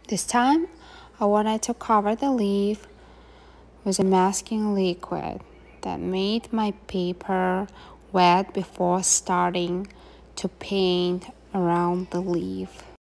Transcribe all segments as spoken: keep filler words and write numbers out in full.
This time, I wanted to cover the leaf with a masking liquid that made my paper wet before starting to paint around the leaf.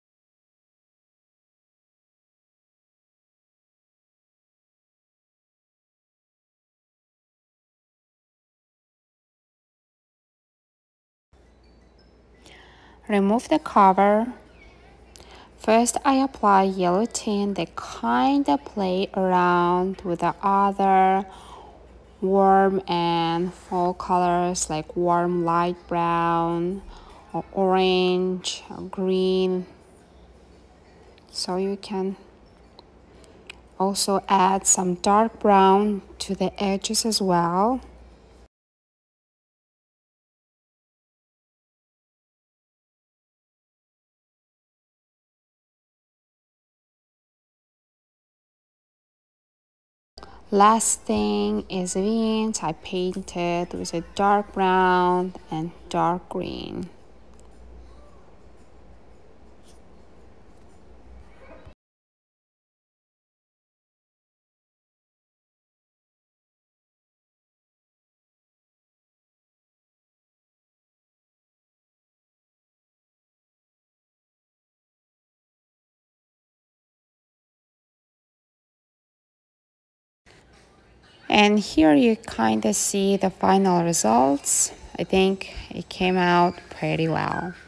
Remove the cover. First, I apply yellow tint that kind of play around with the other warm and fall colors like warm light brown or orange or green. So you can also add some dark brown to the edges as well. Last thing is veins. I painted with a dark brown and dark green. And here you kind of see the final results. I think it came out pretty well.